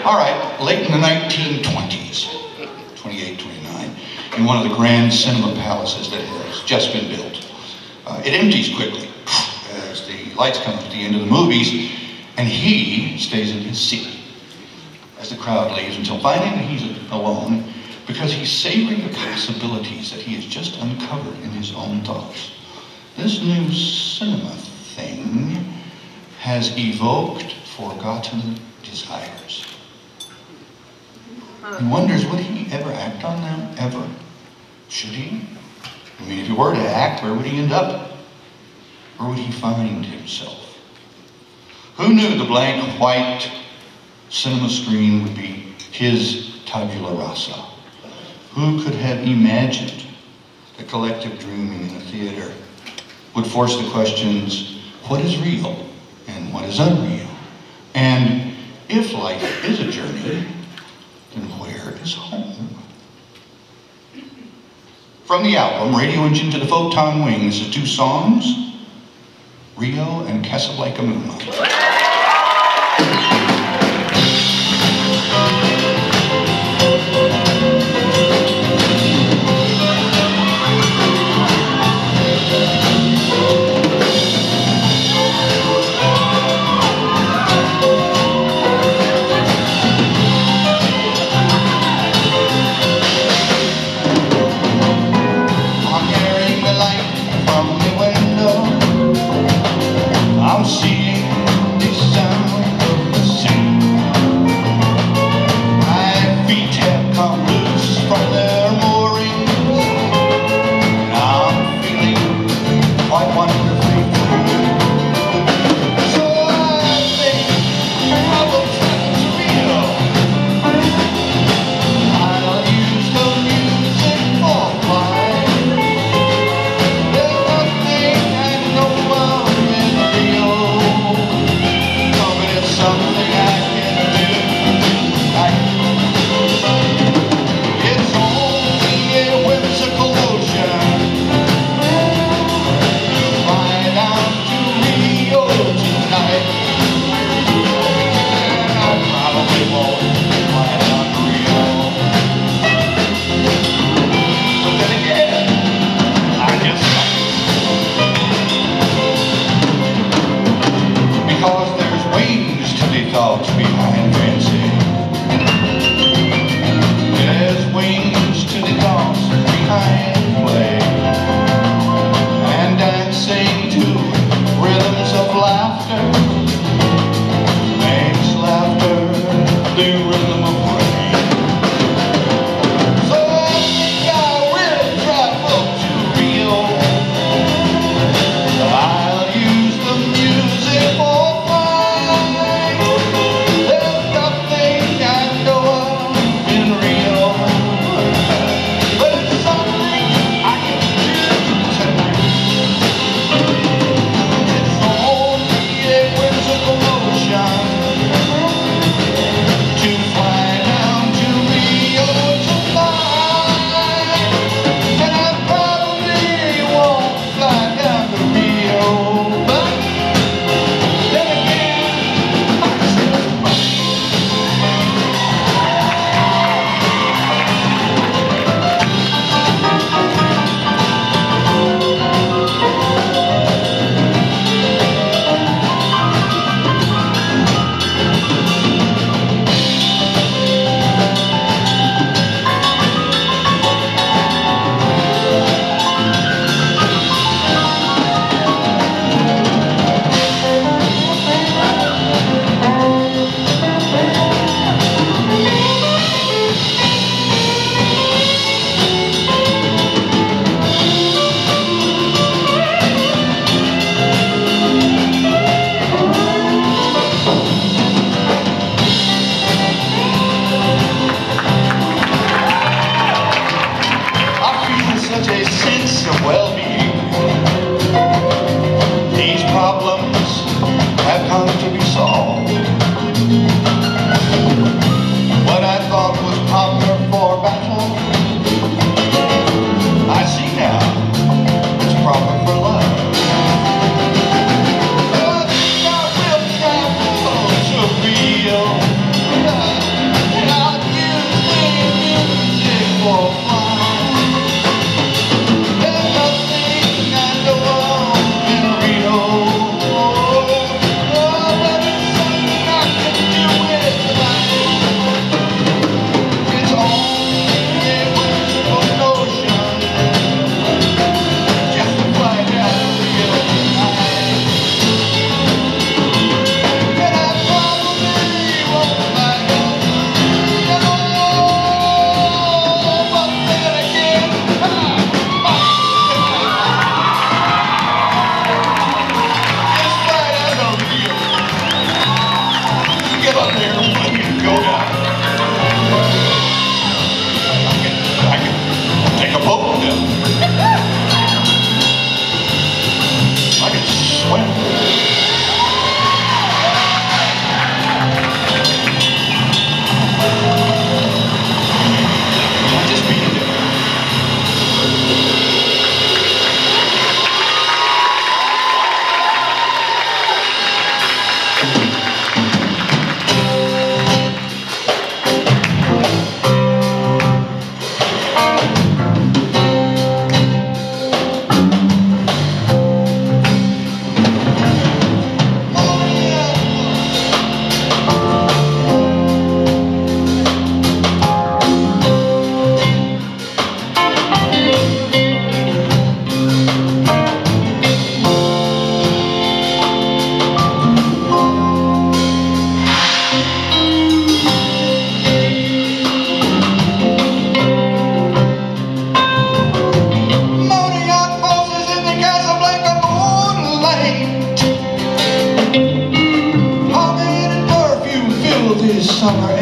All right, late in the 1920s, 28, 29, in one of the grand cinema palaces that has just been built. It empties quickly as the lights come up at the end of the movies, and he stays in his seat as the crowd leaves until finally he's alone, because he's savoring the possibilities that he has just uncovered in his own thoughts. This new cinema thing has evoked forgotten desires. He wonders, would he ever act on them? Ever? Should he? I mean, if he were to act, where would he end up? Where would he find himself? Who knew the blank white cinema screen would be his tabula rasa? Who could have imagined the collective dreaming in the theater would force the questions, what is real and what is unreal? And if life is a journey, then where is home? From the album, Radio Engine to the Photon Wings, the two songs, Rio and Casablanca Moonlight. I'm seeing the sound of the sea. My feet have come loose from their moorings, and I'm feeling quite wonderfully free. So I think I will turn to Rio. I'll use the music for fun. There's nothing I know of in Rio, but it's something I can do. It's only a whimsical notion to fly down to Rio tonight, and I probably won't fly down to Rio. But then again, I just might. Because there's wings to the thoughts behind fancy. There's wings to the thoughts behind play, and dancing to rhythms of laughter makes laughter the rhythm of rain. So I think I will travel to Rio. I'll use the music for fun. There's nothing I know of in Rio, but it's something I can do tonight. It's only a whimsical notion to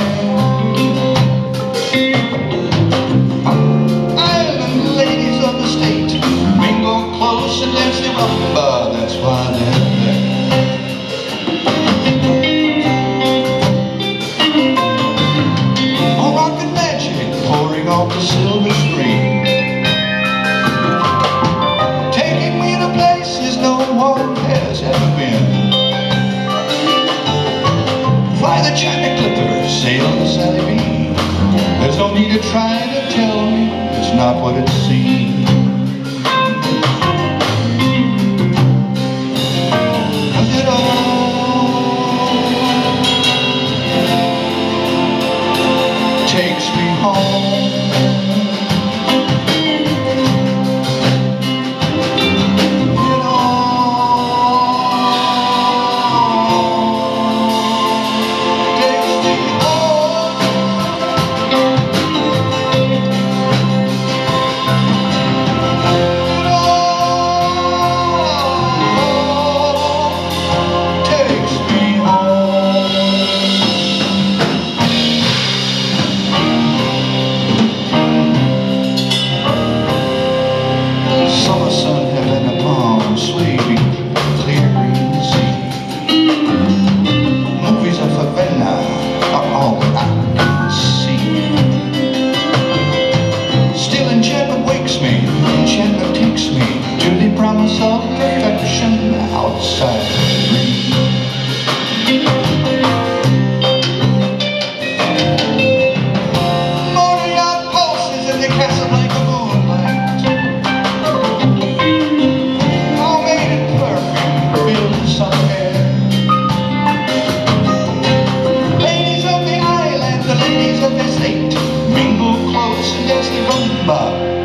Island ladies of the state mingle close and dance the rumba, that's why they're there. Oh, rocket magic pouring off the silver screen, taking me to places no one has ever been. Fly the China Clipper, sail the Sally B. There's no need to try to tell me it's not what it seems. 'Cause it all takes me home. Summer sun heaven upon sweeping clear green sea. Movies of Havana are all that I can see. Still enchantment wakes me, enchantment takes me to the promise of perfection outside the dream. Motor yacht pulses in the Casablanca moonlight. Ladies of the island, the ladies of the state mingle close and dance the rumba.